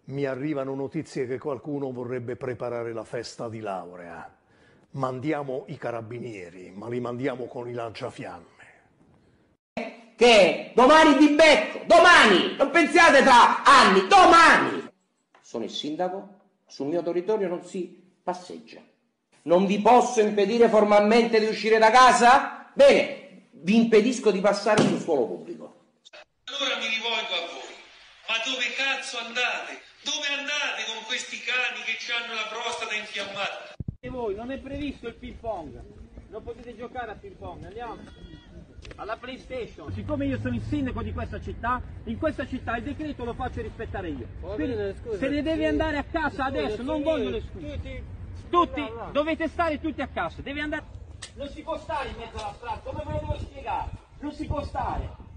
Mi arrivano notizie che qualcuno vorrebbe preparare la festa di laurea. Mandiamo i carabinieri, ma li mandiamo con i lanciafiamme. Che domani vi becco, domani, non pensiate tra anni, domani! Sono il sindaco, sul mio territorio non si passeggia. Non vi posso impedire formalmente di uscire da casa? Bene, vi impedisco di passare sul suolo pubblico. Allora mi rivolgo a voi, ma dove cazzo andate? Dove andate con questi cani che hanno la prostata infiammata? E voi, non è previsto il ping pong, non potete giocare a ping pong, andiamo alla PlayStation. Siccome io sono il sindaco di questa città, in questa città il decreto lo faccio rispettare io. Quindi, se ne deve andare a casa adesso, non voglio le scuse. Tutti, dovete stare tutti a casa, devi andare. Non si può stare in mezzo alla strada, come ve lo devo spiegare? Non si può stare.